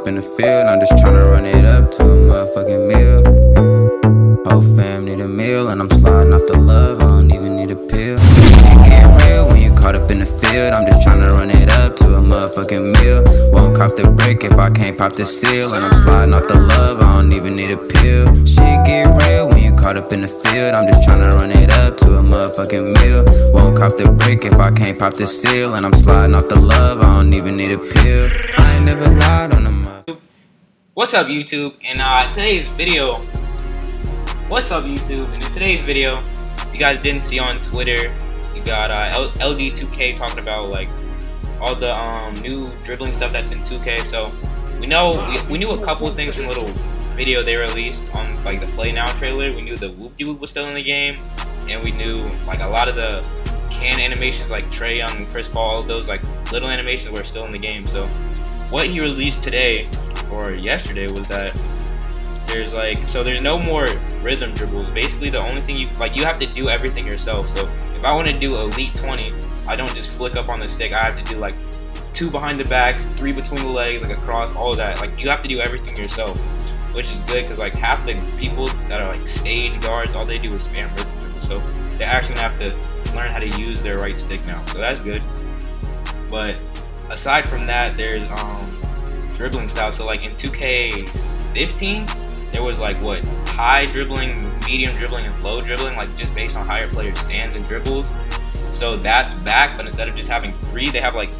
in the field, I'm just tryna run it up to a motherfucking meal. Whole fam need a meal, and I'm sliding off the love, I don't even need a pill. Shit get real when you caught up in the field, I'm just tryna run it up to a motherfucking meal. Won't cop the brick if I can't pop the seal, and I'm sliding off the love, I don't even need a pill. Shit get real when you caught up in the field, I'm just tryna run it up to a motherfucking meal. Won't cop the brick if I can't pop the seal, and I'm sliding off the love, I don't even need a pill. I ain't never lied on the mother. What's up, YouTube? And today's video, in today's video, you guys didn't see on Twitter, you got LD2K talking about like all the new dribbling stuff that's in 2K. So we knew a couple of things from a little video they released on like the Play Now trailer. We knew the Whoop-de-Whoop was still in the game, and we knew like a lot of the can animations like Trae Young and Chris Paul, all those like little animations were still in the game. So what he released today or yesterday was that there's no more rhythm dribbles. Basically the only thing you have to do everything yourself. So if I want to do Elite 20, I don't just flick up on the stick. I have to do like 2 behind the backs, 3 between the legs, like across, all of that. Like you have to do everything yourself, which is good because like half the people that are like stage guards, all they do is spam rhythm dribbles. So they're actually gonna have to learn how to use their right stick now. So that's good. But aside from that, there's dribbling style. So like in 2K15, there was like what, high dribbling, medium dribbling, and low dribbling, like just based on how your player stands and dribbles. So that's back, but instead of just having 3, they have like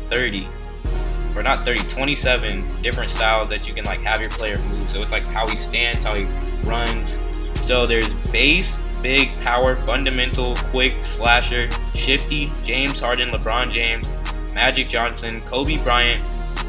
27 different styles that you can like have your player move. So it's like how he stands, how he runs. So there's base, big, power, fundamental, quick, slasher, shifty, James Harden, LeBron James, Magic Johnson, Kobe Bryant,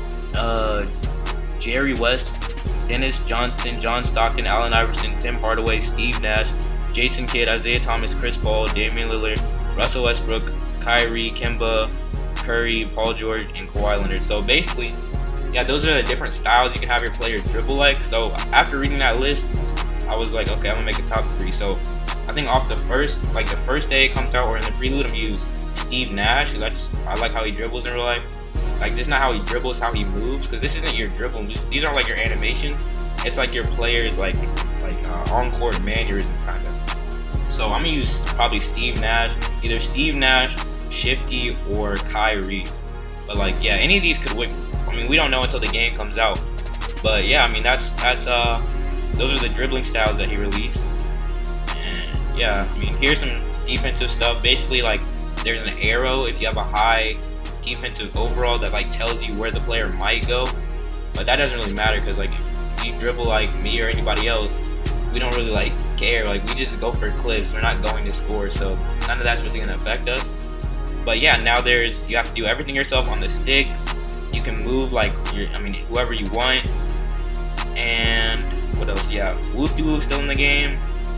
Jerry West, Dennis Johnson, John Stockton, Allen Iverson, Tim Hardaway, Steve Nash, Jason Kidd, Isaiah Thomas, Chris Paul, Damian Lillard, Russell Westbrook, Kyrie, Kemba, Curry, Paul George, and Kawhi Leonard. So basically, yeah, those are the different styles you can have your player dribble like. So after reading that list, I was like, okay, I'm gonna make a top 3. So I think off the first day it comes out, or in the prelude, I'm gonna use Steve Nash, because I like how he dribbles in real life. Like, this is not how he dribbles, how he moves, because this isn't your dribble. These aren't like your animations. It's like your players like on-court mannerisms kind of. So I'm gonna use probably Steve Nash, either Steve Nash, Shifty, or Kyrie. But like, yeah, any of these could win. I mean, we don't know until the game comes out. But yeah, I mean, those are the dribbling styles that he released. And yeah, I mean, here's some defensive stuff. Basically, like, there's an arrow if you have a high defensive overall that like tells you where the player might go. But that doesn't really matter, because like if you dribble like me or anybody else, we don't really like care. Like, we just go for clips. We're not going to score, so none of that's really gonna affect us. But yeah, now you have to do everything yourself on the stick. You can move like whoever you want. And what else? Yeah, Whoop-de-Whoop still in the game.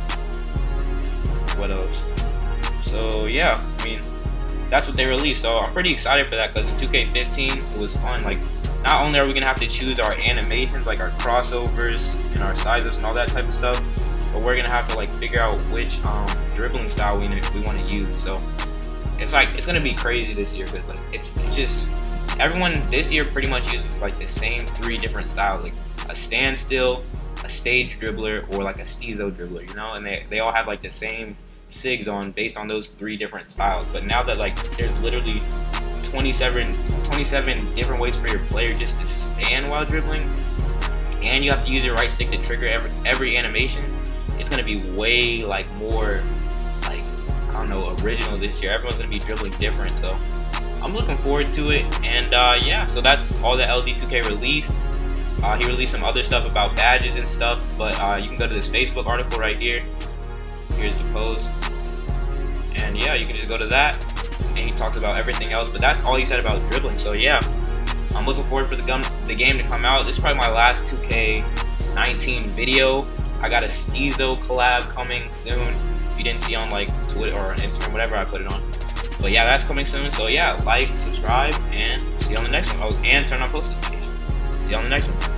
What else? So yeah, I mean, that's what they released. So I'm pretty excited for that, because in 2K15 it was fun. Like, not only are we gonna have to choose our animations, like our crossovers and our sizes and all that type of stuff, but we're gonna have to like figure out which dribbling style we want to use. So it's gonna be crazy this year, because like it's just everyone this year pretty much uses like the same 3 different styles, like a standstill, a stage dribbler, or like a steezo dribbler, you know, and they all have like the same SIGs on based on those 3 different styles. But now that like there's literally 27 different ways for your player just to stand while dribbling, and you have to use your right stick to trigger every animation, it's gonna be way like more like, I don't know, original this year. Everyone's gonna be dribbling different, so I'm looking forward to it. And yeah, so that's all that LD2K released. He released some other stuff about badges and stuff, but you can go to this Facebook article right here. Here's the post, and yeah, you can just go to that, and he talked about everything else, but that's all he said about dribbling. So yeah, I'm looking forward for the game to come out. This is probably my last 2K19 video. I got a Steezo collab coming soon. If you didn't see on like Twitter or Instagram, whatever I put it on. But yeah, that's coming soon. So yeah, like, subscribe, and see you on the next one. Oh, and turn on post notifications. See you on the next one.